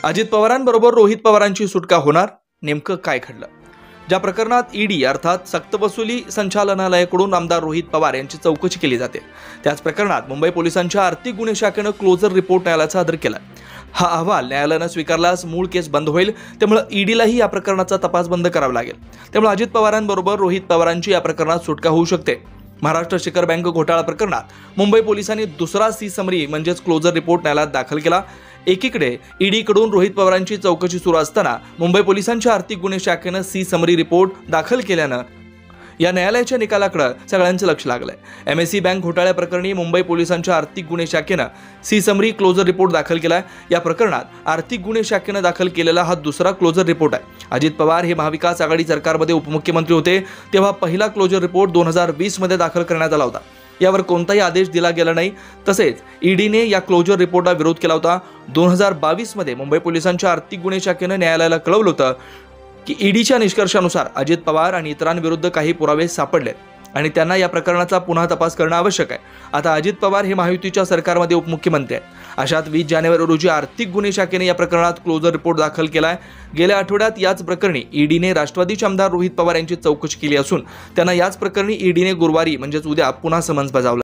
अजित पवारांबरोबर रोहित पवारांची सुटका होणार, नेमकं काय घडलं? ज्या प्रकरणात ईडी अर्थात सक्तवसुली संचालनालयाकडून आमदार रोहित पवार यांची चौकशी केली जाते, त्याच प्रकरणात मुंबई पोलिसांच्या आर्थिक गुन्हे शाखेनं क्लोजर रिपोर्ट न्यायालयात सादर केला. हा अहवाल न्यायालयानं स्वीकारल्यास मूळ केस बंद होईल. त्यामुळे ईडीलाही या प्रकरणाचा तपास बंद करावा लागेल. त्यामुळे अजित पवारांबरोबर रोहित पवारांची या प्रकरणात सुटका होऊ शकते. महाराष्ट्र शिखर बँक घोटाळा प्रकरणात मुंबई पोलिसांनी दुसरा सी समरी म्हणजेच क्लोजर रिपोर्ट न्यायालयात दाखल केला. एकीकडे ईडीकडून रोहित पवारांची चौकशी सुरू असताना मुंबई पोलिसांच्या आर्थिक गुन्हे शाखेनं सी समरी रिपोर्ट दाखल केल्यानं या न्यायालयाच्या निकालाकडे सगळ्यांचं लक्ष लागलंय. एमएससी बँक घोटाळ्या प्रकरणी मुंबई पोलिसांच्या आर्थिक गुन्हे शाखेनं सी समरी क्लोजर रिपोर्ट दाखल केलाय. या प्रकरणात आर्थिक गुन्हे शाखेनं दाखल केलेला हा दुसरा क्लोजर रिपोर्ट आहे. अजित पवार हे महाविकास आघाडी सरकारमध्ये उपमुख्यमंत्री होते तेव्हा पहिला क्लोजर रिपोर्ट 2020 मध्ये दाखल करण्यात आला होता. यावर कोणताही आदेश दिला गेला नाही. तसेच ईडीने या क्लोजर रिपोर्टला विरोध केला होता. 2022 मध्ये मुंबई पोलिसांच्या आर्थिक गुन्हे शाखेनं न्यायालयाला कळवलं होतं की ईडीच्या निष्कर्षानुसार अजित पवार आणि इतरांविरुद्ध काही पुरावे सापडले आणि त्यांना या प्रकरणाचा पुन्हा तपास करणं आवश्यक आहे. आता अजित पवार हे महायुतीच्या सरकारमध्ये उपमुख्यमंत्री आहेत. अशात 20 जानेवारी रोजी आर्थिक गुन्हे शाखेने या प्रकरणात क्लोजर रिपोर्ट दाखल केलाय. गेल्या आठवड्यात याच प्रकरणी ईडीने राष्ट्रवादीचे आमदार रोहित पवार यांची चौकशी केली असून त्यांना याच प्रकरणी ईडीने गुरुवारी म्हणजेच उद्या पुन्हा समन्स बजावलं.